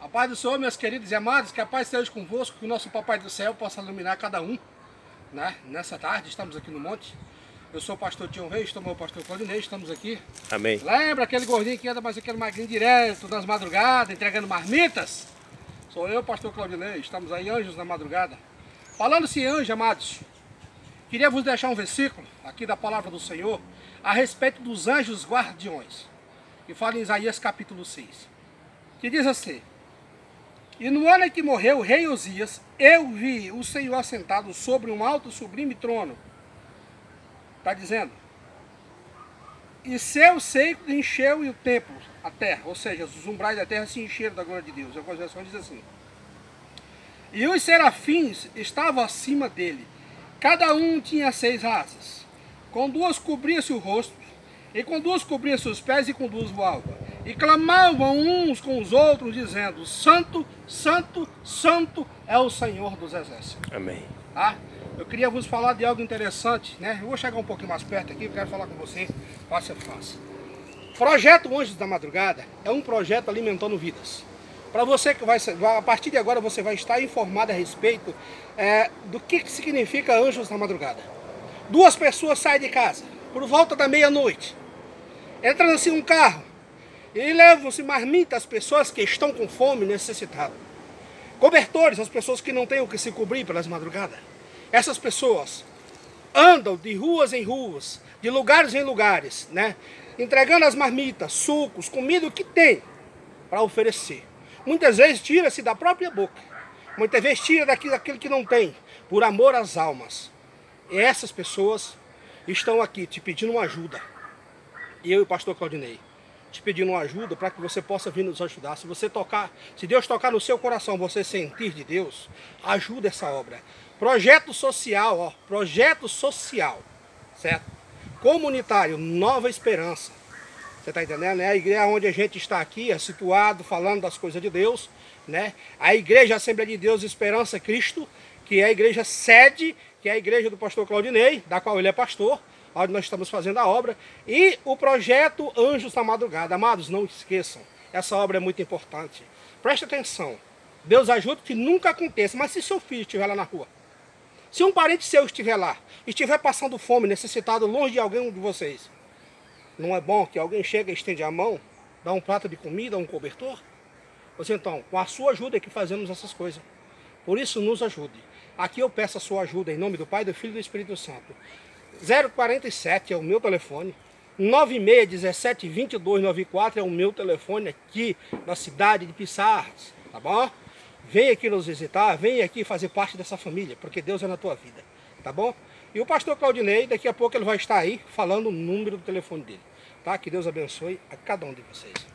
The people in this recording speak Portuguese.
A paz do Senhor, meus queridos e amados, que a paz esteja convosco, que o nosso Papai do Céu possa iluminar cada um, né? Nessa tarde, estamos aqui no monte. Eu sou o pastor Tião Reis, estou com o pastor Claudinei, estamos aqui. Amém. Lembra aquele gordinho que anda mais aquele magrinho direto nas madrugadas, entregando marmitas? Sou eu, pastor Claudinei, estamos aí, anjos na madrugada. Falando-se em anjos, amados, queria vos deixar um versículo aqui da palavra do Senhor a respeito dos anjos guardiões, que fala em Isaías capítulo 6, que diz assim: e no ano em que morreu o rei Uzias, eu vi o Senhor assentado sobre um alto e sublime trono. Está dizendo, e seu seio encheu o templo, a terra, ou seja, os umbrais da terra se encheram da glória de Deus. A versão diz assim: e os serafins estavam acima dele, cada um tinha 6 asas, com 2 cobria-se o rosto, e com 2 cobria-se os pés, e com 2 voava, e clamavam uns com os outros, dizendo: Santo, Santo, Santo é o Senhor dos Exércitos. Amém. Ah, eu queria vos falar de algo interessante, né? Eu vou chegar um pouquinho mais perto aqui, eu quero falar com você face a face. Projeto Anjos da Madrugada é um projeto alimentando vidas. Para você que a partir de agora você vai estar informado a respeito do que significa Anjos da Madrugada. 2 pessoas saem de casa por volta da meia-noite, entram-se em um carro e levam-se marmita às pessoas que estão com fome e necessitadas. Cobertores às pessoas que não têm o que se cobrir pelas madrugadas. Essas pessoas andam de ruas em ruas, de lugares em lugares, né? Entregando as marmitas, sucos, comida, o que tem para oferecer. Muitas vezes tira-se da própria boca. Muitas vezes tira daquilo que não tem, por amor às almas. E essas pessoas estão aqui te pedindo uma ajuda. E eu e o pastor Claudinei te pedindo uma ajuda para que você possa vir nos ajudar. Se Deus tocar no seu coração, você sentir de Deus, ajuda essa obra. Projeto social, ó, projeto social, certo? Comunitário, Nova Esperança. Você está entendendo, né? A igreja onde a gente está aqui, é situado, falando das coisas de Deus, né? A igreja Assembleia de Deus Esperança Cristo, que é a igreja sede, que é a igreja do pastor Claudinei, da qual ele é pastor, onde nós estamos fazendo a obra, e o projeto Anjos da Madrugada. Amados, não esqueçam, essa obra é muito importante. Preste atenção, Deus ajuda que nunca aconteça, mas se seu filho estiver lá na rua, se um parente seu estiver lá, estiver passando fome, necessitado, longe de alguém de vocês, não é bom que alguém chegue e estende a mão, dá um prato de comida, um cobertor? Pois então, com a sua ajuda é que fazemos essas coisas. Por isso, nos ajude. Aqui eu peço a sua ajuda, em nome do Pai, do Filho e do Espírito Santo. 047 é o meu telefone, 96172294 é o meu telefone aqui na cidade de Pissarras, tá bom? Vem aqui nos visitar, vem aqui fazer parte dessa família, porque Deus é na tua vida, tá bom? E o pastor Claudinei, daqui a pouco ele vai estar aí falando o número do telefone dele, tá? Que Deus abençoe a cada um de vocês.